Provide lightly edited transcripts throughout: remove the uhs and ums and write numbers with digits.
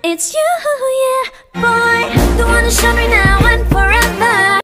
It's you, yeah, boy, the one who showed me now and forever.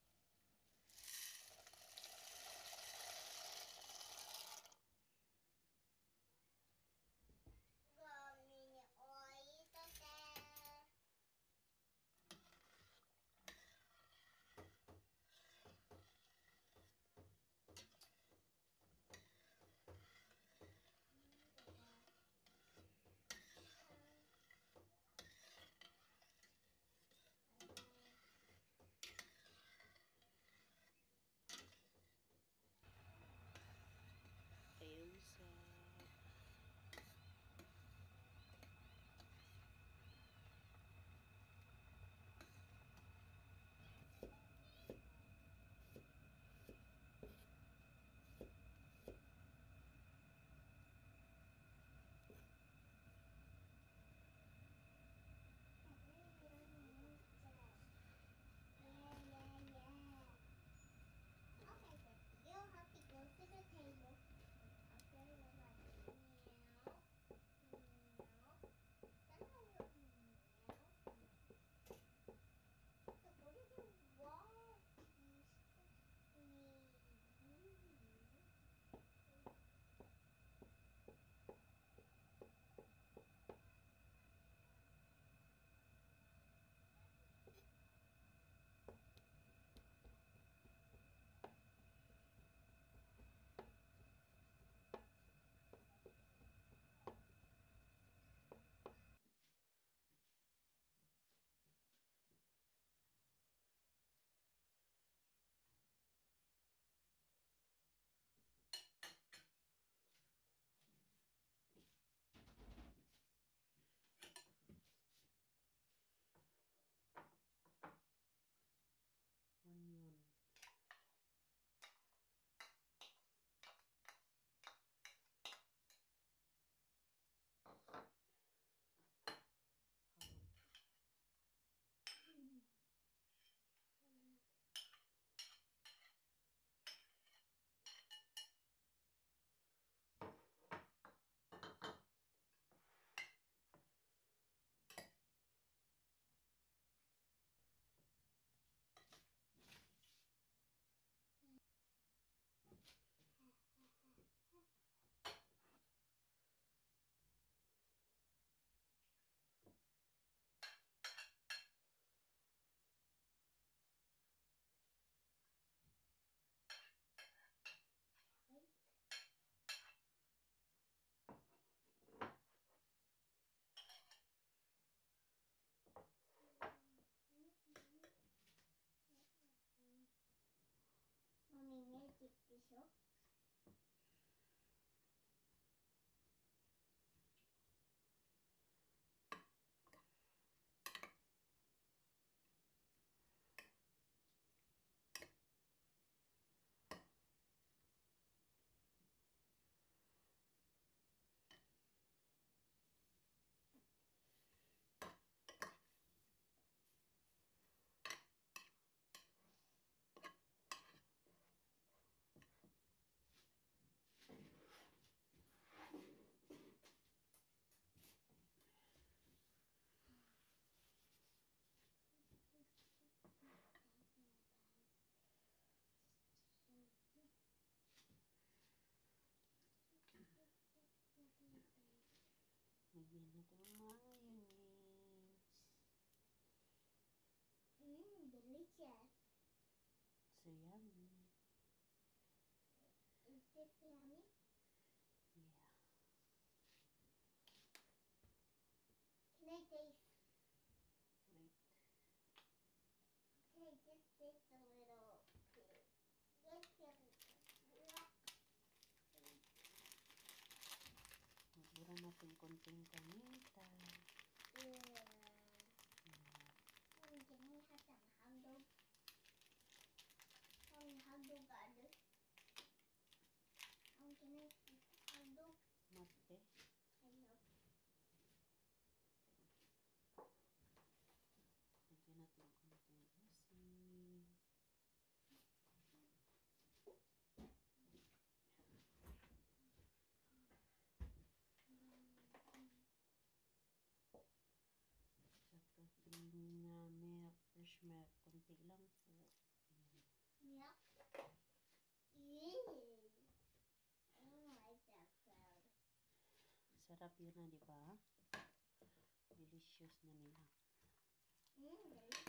Lagyan natin ng mayonnaise. Delicious. So yummy. Is this yummy? Yeah. Can I taste? Wait. Can I just taste a little bit? Yes, Magburan natin konting paminta. yeah. Mommy, can I have some hot dog? Mommy, hot dog garden. Mommy, can I eat hot dog? Mate. I love. Lagyan natin konting asin. Masarap yun na, di ba? Delicious na nila. Delicious.